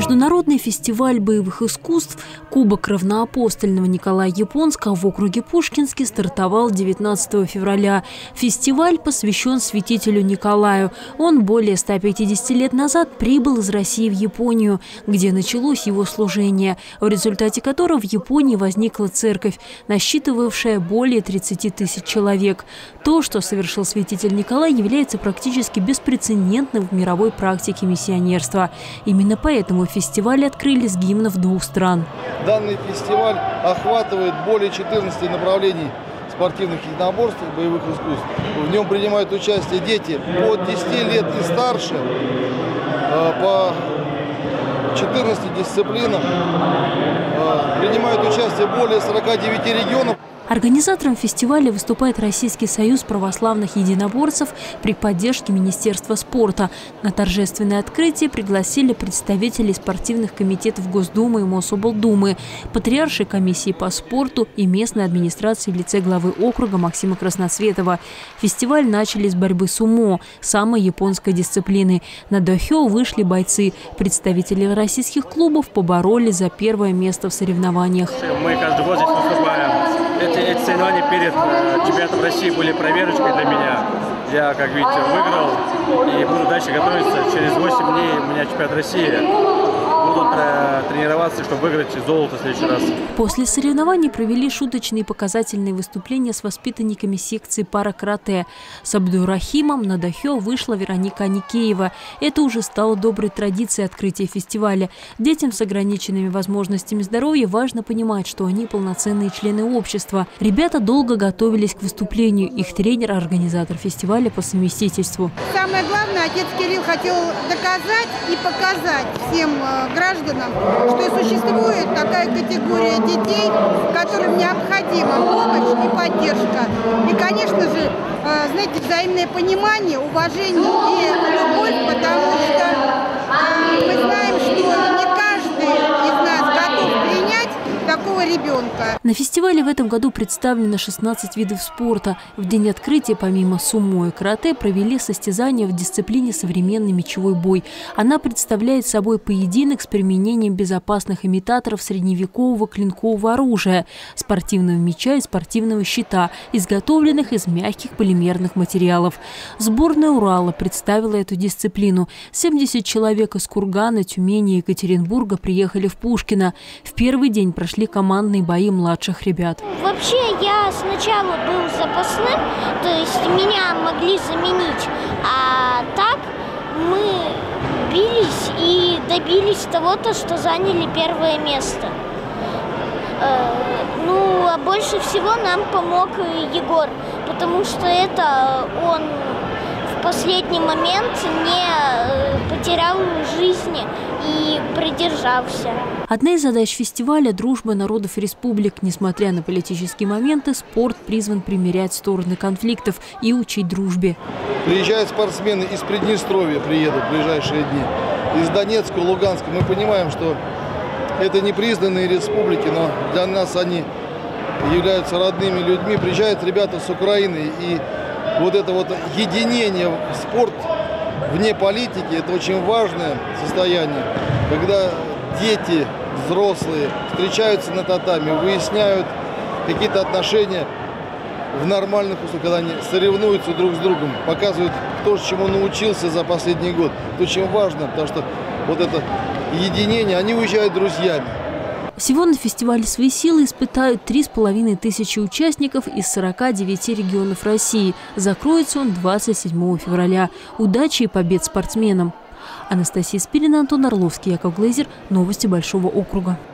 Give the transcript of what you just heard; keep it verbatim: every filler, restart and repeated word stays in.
Международный фестиваль боевых искусств «Кубок равноапостольного Николая Японского» в округе Пушкинский стартовал девятнадцатого февраля. Фестиваль посвящен святителю Николаю. Он более ста пятидесяти лет назад прибыл из России в Японию, где началось его служение, в результате которого в Японии возникла церковь, насчитывавшая более тридцати тысяч человек. То, что совершил святитель Николай, является практически беспрецедентным в мировой практике миссионерства. Именно поэтому фестиваль открыли с гимнов двух стран. Данный фестиваль охватывает более четырнадцати направлений спортивных единоборств и боевых искусств. В нем принимают участие дети от десяти лет и старше по четырнадцати дисциплинам. Принимают участие более сорока девяти регионов. Организатором фестиваля выступает Российский союз православных единоборцев при поддержке Министерства спорта. На торжественное открытие пригласили представителей спортивных комитетов Госдумы и Мособлдумы, патриаршей комиссии по спорту и местной администрации в лице главы округа Максима Красноцветова. Фестиваль начали с борьбы сумо, самой японской дисциплины. На дохё вышли бойцы. Представители российских клубов поборолись за первое место в соревнованиях. Мы каждый год здесь выступаем. Эти, эти соревнования перед э, чемпионатом России были проверочкой для меня. Я, как видите, выиграл и буду дальше готовиться. Через восемь дней у меня чемпионат России. Буду тренироваться, чтобы выиграть золото в следующий раз. После соревнований провели шуточные показательные выступления с воспитанниками секции пара-карате. С Абдурахимом на дохё вышла Вероника Аникеева. Это уже стало доброй традицией открытия фестиваля. Детям с ограниченными возможностями здоровья важно понимать, что они полноценные члены общества. Ребята долго готовились к выступлению. Их тренер – организатор фестиваля по совместительству. Самое главное, отец Кирилл хотел доказать и показать всем гражданам, что существует такая категория детей, которым необходима помощь и поддержка. И, конечно же, знаете, взаимное понимание, уважение и любовь, потому что мы знаем, что не каждый из нас готов принять такого ребенка. На фестивале в этом году представлено шестнадцать видов спорта. В день открытия помимо сумо и карате провели состязания в дисциплине современный мечевой бой. Она представляет собой поединок с применением безопасных имитаторов средневекового клинкового оружия, спортивного меча и спортивного щита, изготовленных из мягких полимерных материалов. Сборная Урала представила эту дисциплину. семьдесят человек из Кургана, Тюмени и Екатеринбурга приехали в Пушкино. В первый день прошли командные бои младших ребят. Вообще я сначала был запасным, то есть меня могли заменить, а так мы бились и добились того-то, что заняли первое место. Ну, а больше всего нам помог Егор, потому что это он в последний момент не потерял жизни и продержался. Одна из задач фестиваля – дружба народов и республик. Несмотря на политические моменты, спорт призван примирять стороны конфликтов и учить дружбе. Приезжают спортсмены из Приднестровья, приедут в ближайшие дни, из Донецка, Луганска. Мы понимаем, что это не признанные республики, но для нас они являются родными людьми. Приезжают ребята с Украины, и вот это вот единение в спорт вне политики – это очень важное состояние, когда дети, взрослые встречаются на татами, выясняют какие-то отношения в нормальных условиях, когда они соревнуются друг с другом, показывают то, чему научился за последний год. Это очень важно, потому что вот это единение, они уезжают друзьями. Всего на фестивале свои силы испытают три с половиной тысячи участников из сорока девяти регионов России. Закроется он двадцать седьмого февраля. Удачи и побед спортсменам! Анастасия Спирина, Антон Орловский, Яков Глейзер. Новости Большого округа.